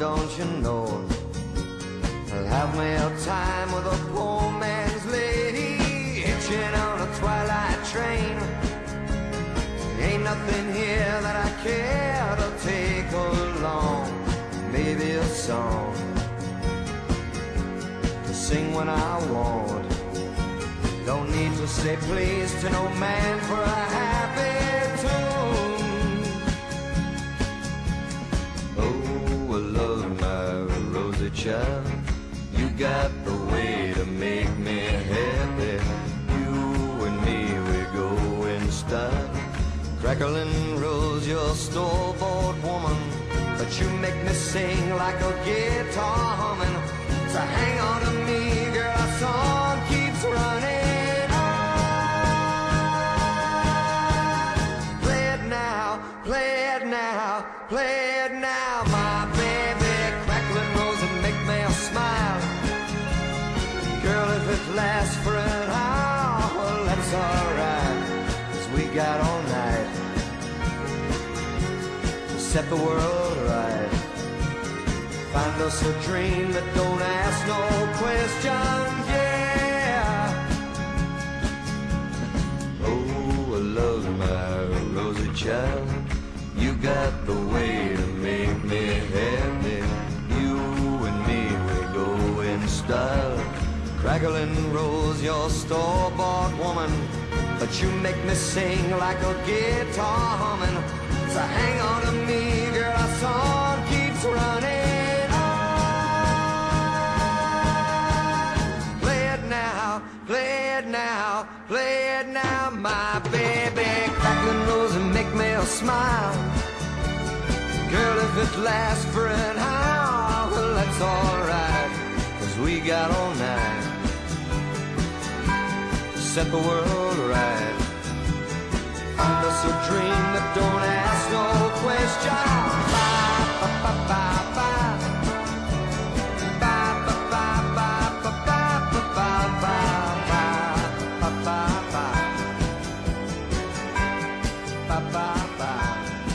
don't you know? I'll have me a time with a poor man's lady, hitching on a twilight train. Ain't nothing here that I care to take along. Maybe a song to sing when I want. Don't need to say please to no man for a happy tune. Oh, I love my rosy child. You got the way to make me happy. You and me, we go in style. Crackling rose, you're a store-bought woman, but you make me sing like a guitar humming. So hang on to me, girl, our song keeps running on. Play it now, play it now, play it now, my baby. Crackling rose and make me smile. Girl, if it lasts for an hour, well, that's alright, 'cause we got all night to set the world right. Find us a dream that don't ask no questions, yeah. Oh, I love my rosy child. You got the way to make me happy. You and me, we go in style. Crackling rose, you're a store-bought woman, but you make me sing like a guitar humming. So hang on to me, girl, our song keeps running on. Play it now, play it now, play it now, my baby. Crackling rose and make me smile. Girl, if it lasts for an hour, well, that's alright, 'cause we got all night to set the world right. Find us a dream that don't ask no questions. Bye, bye, bye, bye, bye. Bye, bye, bye, bye, bye, bye, bye, bye, bye, bye, bye, bye. Bye, bye, bye.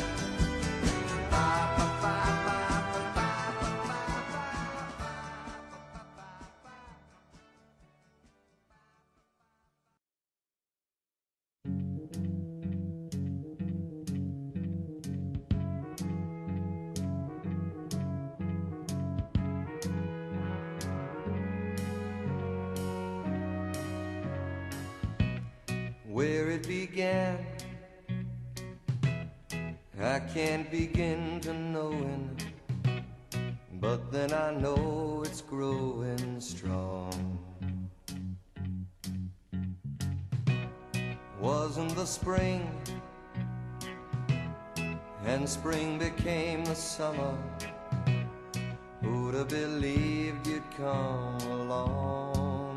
Where it began, I can't begin to knowing, but then I know it's growing strong. Wasn't the spring, and spring became the summer. Who'd have believed you'd come along?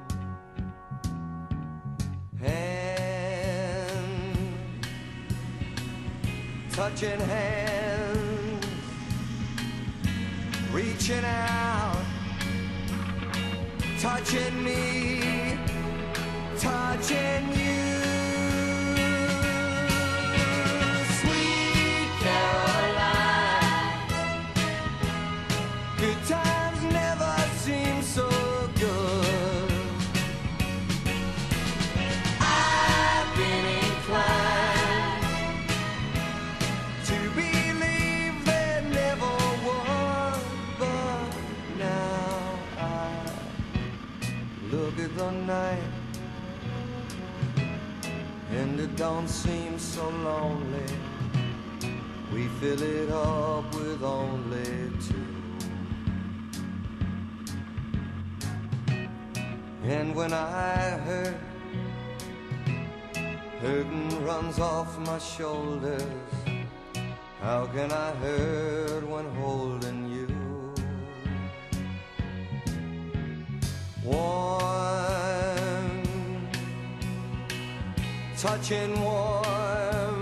Touching hands, reaching out, touching me, touching you. Sweet Caroline, good times never seem so good. I've been inclined the night, and it don't seem so lonely. We fill it up with only two. And when I hurt, hurting runs off my shoulders. How can I hurt when holding you? Warm, touching warm,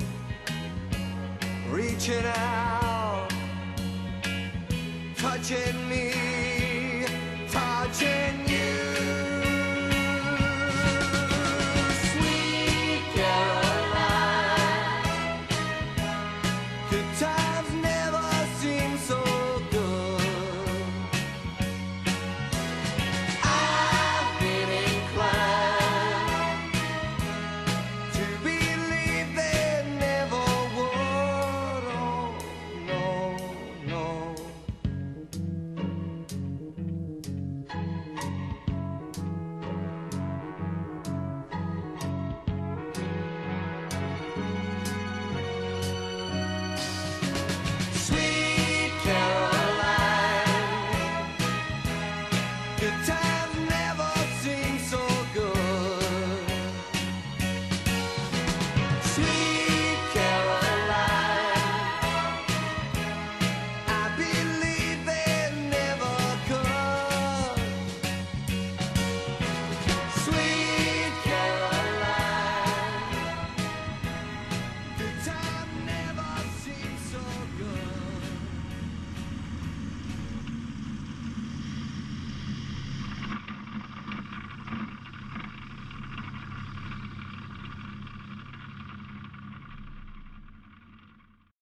reaching out, touching